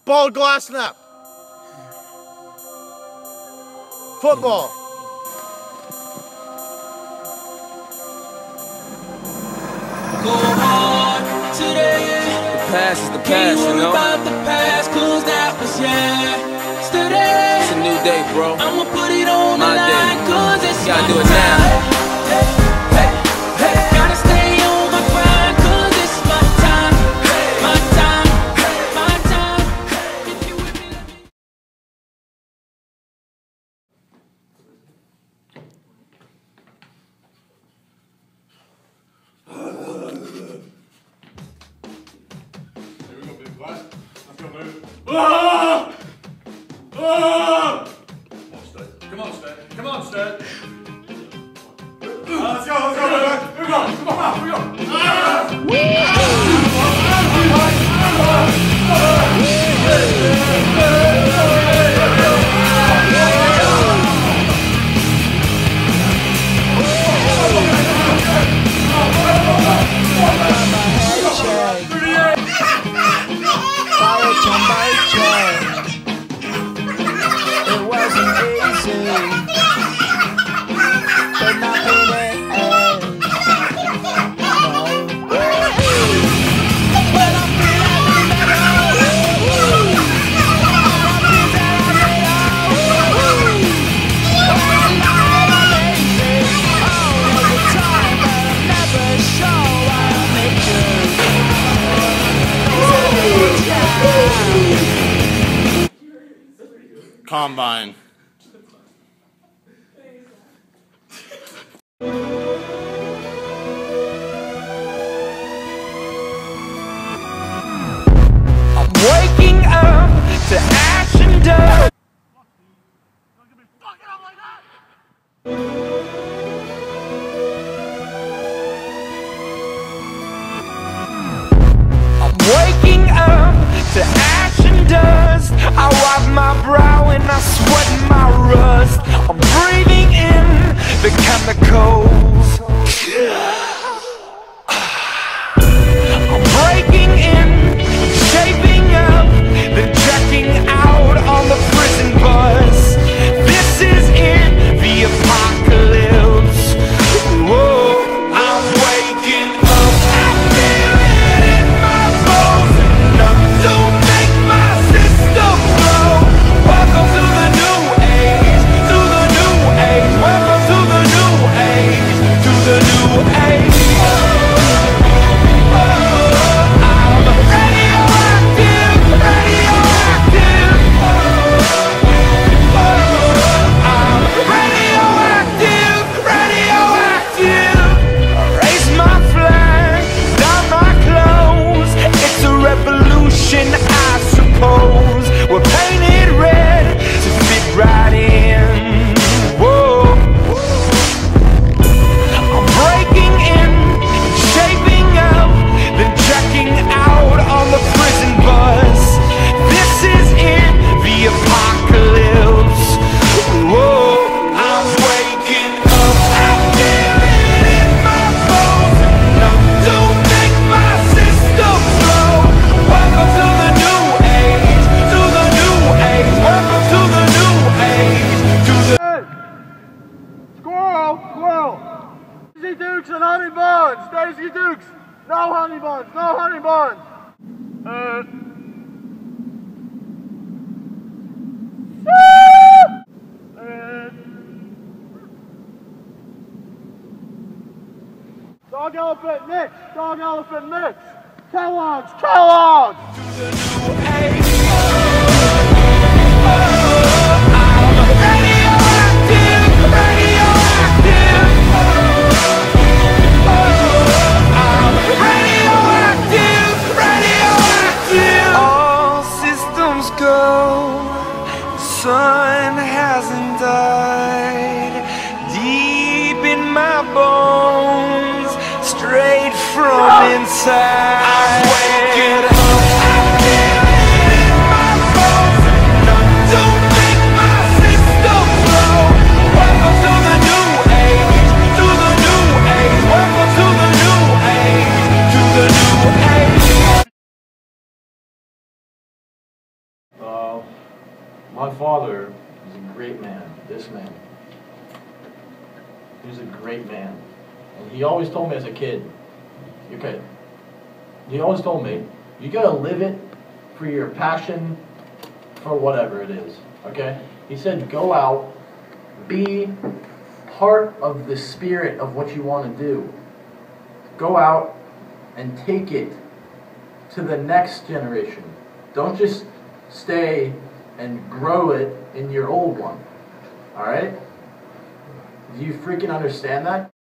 Ball, glass, snap. Football. Go hard today. The past is the past, Can't you worry know? about the past, cause that was yesterday. It's a new day, bro. I'ma put it on the My day. line, cause it's You gotta my do it time. now. Hey, hey, hey. Gotta stay on my grind, cause it's my time. My time, my time. If you with me, let me. Here we go, big boy. Let's go, move. Oh! Oh! Come on, Stud. Come on, Stud. Let's go, move. Move on. Come on, we go. It wasn't easy, but nothing ends. No. But I'm feeling Combine. I'm waking up to action done. I'm waking up to action dust. I wipe my brow and I sweat my rust. I'm breathing in the chemicals. I'm breaking in, shaping up, then checking out on the prison bus. This is it, the apocalypse. Whoa, I'm waking up. I feel it in my bones, enough to make my system blow. Welcome to the new age, to the new age. Welcome to the new age, to the new age. I suppose we're painted red to fit right in. Whoa. I'm breaking in, shaping up, then checking out on the prison bus. This is it, the apocalypse. Whoa, I'm waking up. I feel it in my bones, enough to make my system blow. Welcome to the new age, to the new age. Welcome to the new age, to the... Squirrel! Daisy Dukes and honey buns! Daisy Dukes! No honey buns! No honey buns! Dog elephant mix! Dog elephant mix! Kellogg's! Kellogg's! All systems go. Sun hasn't died. Deep in my bones, straight from inside. I'm waking up. My father is a great man. This man. He's a great man. And he always told me as a kid, okay, he always told me, you gotta live it for your passion, for whatever it is, okay? He said, go out, be part of the spirit of what you want to do. Go out and take it to the next generation. Don't just stay and grow it in your old one. Alright? Do you freaking understand that?